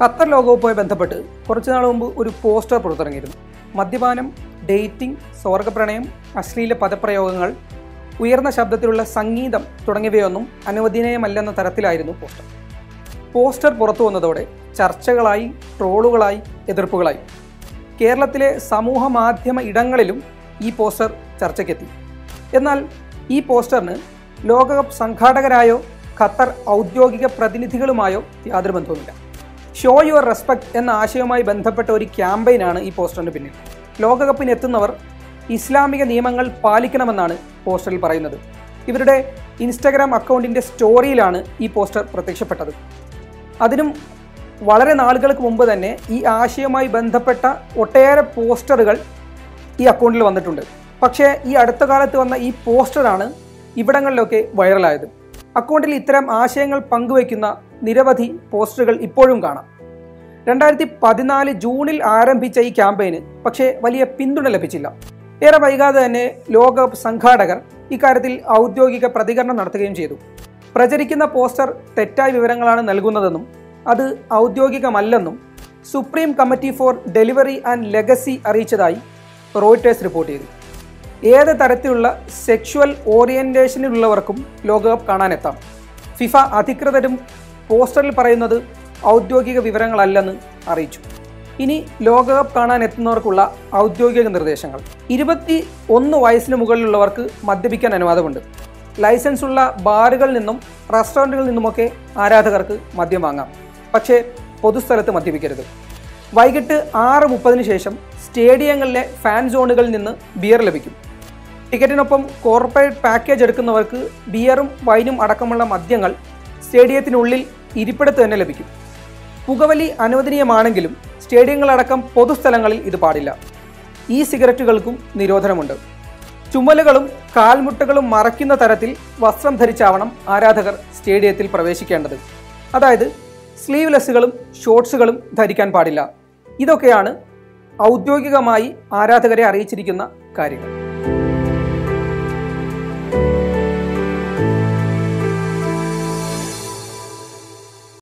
Qatar ലോകകപ്പുമായി ബന്ധപ്പെട്ട് കുറച്ചു നാൾ മുമ്പ് ഒരു പോസ്റ്റർ പുറത്തിറങ്ങിയിരുന്നു. മദ്യപാനം, ഡേറ്റിംഗ്, സ്വർഗപ്രണയം, അശ്ലീല പദപ്രയോഗങ്ങൾ, ഉയർന്ന ശബ്ദത്തിലുള്ള സംഗീതം തുടങ്ങിയവയൊന്നും അനുവദനീയമല്ലെന്ന തരത്തിലായിരുന്നു പോസ്റ്റർ. പോസ്റ്റർ പുറത്തു വന്നതോടെ ചർച്ചകളായി, ട്രോളുകളായി, എതിർപ്പുകളായി. കേരളത്തിലെ സമൂഹ മാധ്യമ ഇടങ്ങളിലും ഈ പോസ്റ്റർ ചർച്ചയ്ക്കെത്തി. എന്നാൽ ഈ പോസ്റ്ററിന് ലോകകപ്പ് സംഘാടകരായോ ഖത്തർ ഔദ്യോഗിക പ്രതിനിധികളുമായോ യാതൊരു ബന്ധവുമില്ല. ഷോ യുവർ റെസ്പെക്ട് എന്ന ആശയവുമായി ബന്ധപ്പെട്ട ഒരു ക്യാമ്പയിനാണ് ഈ പോസ്റ്ററിന് പിന്നിൽ. ലോകകപ്പിന് എത്തുന്നവർ ഇസ്ലാമിക നിയമങ്ങൾ പാലിക്കണമെന്നാണ് പോസ്റ്ററിൽ പറയുന്നത്. ഇവരുടെ ഇൻസ്റ്റഗ്രാം അക്കൗണ്ടിൻ്റെ സ്റ്റോറിയിലാണ് ഈ പോസ്റ്റർ പ്രത്യക്ഷപ്പെട്ടത്. അതിനും വളരെ നാളുകൾക്ക് മുമ്പ് തന്നെ ഈ ആശയവുമായി ബന്ധപ്പെട്ട ഒട്ടേറെ പോസ്റ്ററുകൾ ഈ അക്കൗണ്ടിൽ വന്നിട്ടുണ്ട്. പക്ഷേ ഈ അടുത്ത കാലത്ത് വന്ന ഈ പോസ്റ്ററാണ് ഇവിടങ്ങളിലൊക്കെ വൈറലായത്. അക്കൗണ്ടിൽ ഇത്തരം ആശയങ്ങൾ പങ്കുവയ്ക്കുന്ന നിരവധി പോസ്റ്ററുകൾ ഇപ്പോഴും കാണാം. 2014 ജൂണിൽ ആരംഭിച്ച ഈ ക്യാമ്പയിന് പക്ഷേ വലിയ പിന്തുണ ലഭിച്ചില്ല. ഏറെ വൈകാതെ തന്നെ ലോകകപ്പ് സംഘാടകർ ഇക്കാര്യത്തിൽ ഔദ്യോഗിക പ്രതികരണം നടത്തുകയും ചെയ്തു. പ്രചരിക്കുന്ന പോസ്റ്റർ തെറ്റായ വിവരങ്ങളാണ് നൽകുന്നതെന്നും അത് ഔദ്യോഗികമല്ലെന്നും supreme committee for delivery and legacy അറിയിച്ചതായി റോയിട്ടേഴ്സ് റിപ്പോർട്ട് ചെയ്തു. ഏത് തരത്തിലുള്ള സെക്ഷുവൽ ഓറിയന്റേഷനിലുള്ളവർക്കും ലോകകപ്പ് കാണാനെത്താം. ഫിഫ അധികൃതരും പോസ്റ്ററിൽ പറയുന്നത് ഔദ്യോഗിക വിവരങ്ങളല്ലെന്ന് അറിയിച്ചു. ഇനി ലോകകപ്പ് കാണാനെത്തുന്നവർക്കുള്ള ഔദ്യോഗിക നിർദ്ദേശങ്ങൾ. 21 വയസ്സിന് മുകളിലുള്ളവർക്ക് മദ്യപിക്കാൻ അനുവാദമുണ്ട്. ലൈസൻസ് ഉള്ള ബാറുകളിൽ നിന്നും റെസ്റ്റോറൻറ്റുകളിൽ നിന്നുമൊക്കെ ആരാധകർക്ക് മദ്യം വാങ്ങാം. പക്ഷേ പൊതുസ്ഥലത്ത് മദ്യപിക്കരുത്. വൈകിട്ട് 6:30 ശേഷം സ്റ്റേഡിയങ്ങളിലെ ഫാൻ സോണുകളിൽ നിന്ന് ബിയർ ലഭിക്കും. ടിക്കറ്റിനൊപ്പം കോർപ്പറേറ്റ് പാക്കേജ് എടുക്കുന്നവർക്ക് ബിയറും വൈനും അടക്കമുള്ള മദ്യങ്ങൾ സ്റ്റേഡിയത്തിനുള്ളിൽ ഇരിപ്പിടത്ത് തന്നെ ലഭിക്കും. പുകവലി അനുവദനീയമാണെങ്കിലും സ്റ്റേഡിയങ്ങളടക്കം പൊതുസ്ഥലങ്ങളിൽ ഇത് പാടില്ല. ഈ സിഗരറ്റുകൾക്കും നിരോധനമുണ്ട്. ചുമലുകളും കാൽമുട്ടുകളും മറയ്ക്കുന്ന തരത്തിൽ വസ്ത്രം ധരിച്ചാവണം ആരാധകർ സ്റ്റേഡിയത്തിൽ പ്രവേശിക്കേണ്ടത്. അതായത് സ്ലീവ്ലെസ്സുകളും ഷോർട്സുകളും ധരിക്കാൻ പാടില്ല. ഇതൊക്കെയാണ് ഔദ്യോഗികമായി ആരാധകരെ അറിയിച്ചിരിക്കുന്ന കാര്യങ്ങൾ.